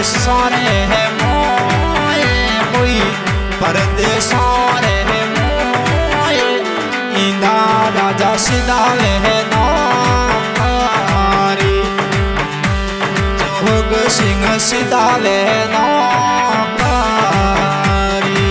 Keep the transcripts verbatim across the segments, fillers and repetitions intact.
सारे है मोए कोई परदेशों रे मोए इंदा राजा सिधावे है नौकारी जोग सिंह सिधावे नौकारी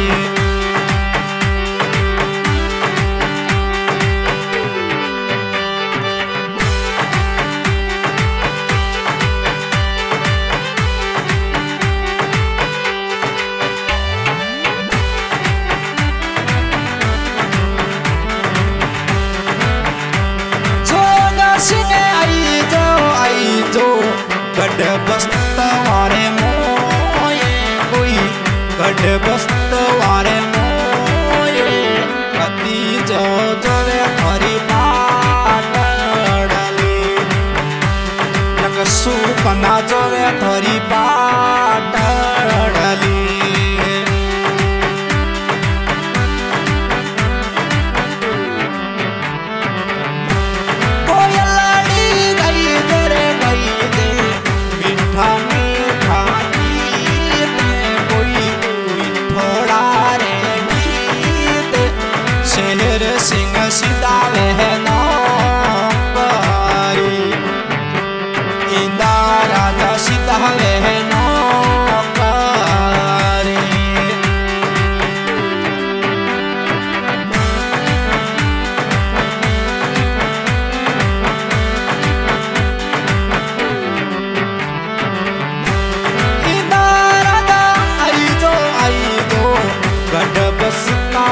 गढ़ बस्तवारे मोए कोई गढ़ बस्तवारे मोए कति जो जोवे हरी पाटड़ली लगसु कना जोवे हरी पाटड़ली सिंह सिधावे है नौकारी इंदा राजा सिधावे है नौकारी इंदा राजा आई जो आई जो गढ़ बसता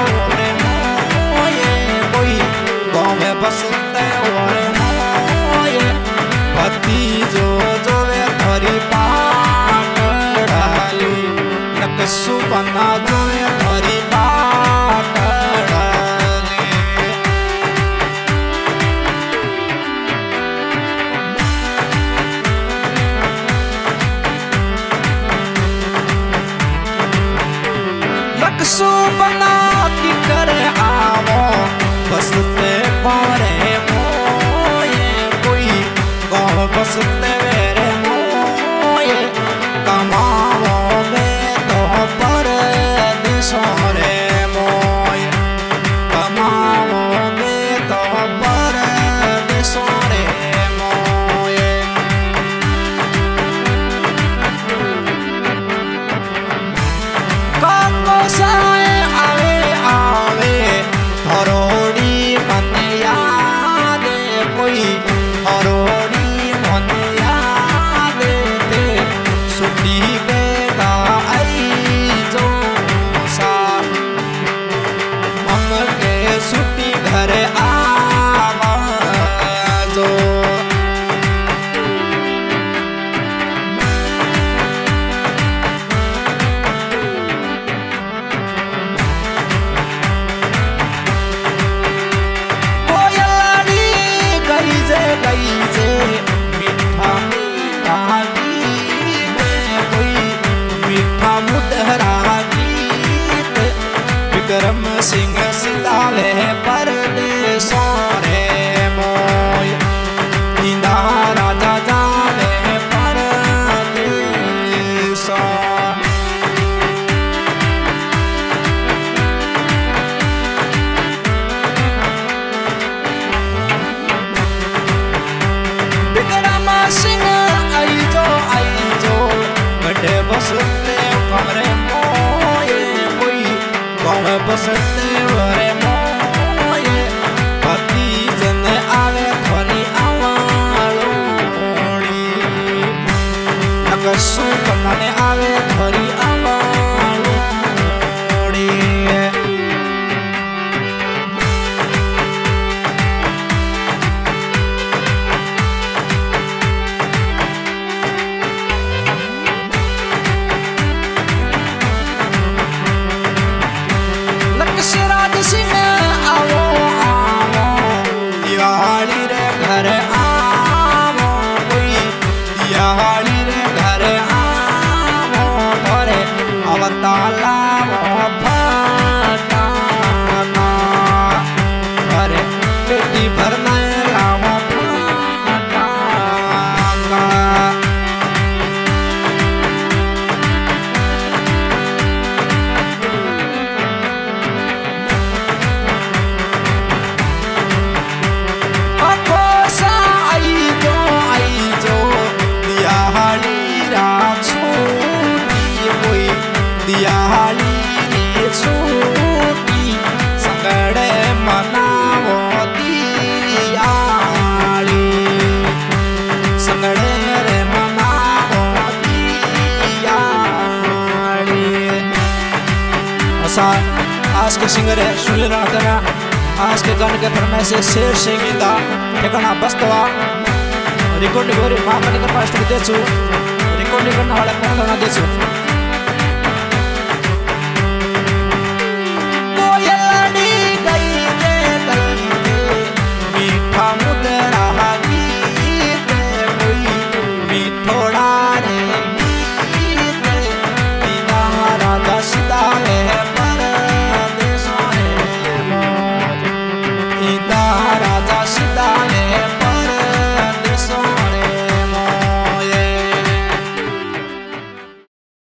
बसते वाले मोए पति जो जोवे हरी पाटड़ली लगसु बना जोवे हरी पाटड़ली लगसु बना की करे आवो बसते पारे मोए कोई गाँव बसते मेरे मोए कमाओ में तो परदेशों रे मोए कमाओ में तो परदेशों रे मोए काको साए आवे आवे हरोड़ी मन याद कोई हरोड़ी मन याद ते सुटी बेगा आई जो सा हम के सुटी घर आवा जो मीठा मीठा गीत कोई मीठा मुदहरा गीत विक्रम सिंह सिधावे परदेशों रे मोए इंदा राजा जावे परदेशों सिंह आई जो आई जो गढ़ बसते कमरे मोए कोई कौन बसते वरे मोए पति जन आवे थोड़ी आवालोड़ी लगसु बनाने आवे थोड़ी आवालोड़ी सिंह आओ आओ दिवाली रे घर आओ कोई दिवाली रे घर आओ धरे अवताला फटाना अरे बेटी भरना लाओ फटाना सा आज के सिंगर है सुनील राणा। आज के गाने के फरमाइश से शेर सिंह दा ठिकाना बस्तवा रिकॉर्डिंग हो रही मां का निकल पास्ट देसु रिकॉर्डिंग करने वाला कौन देसु।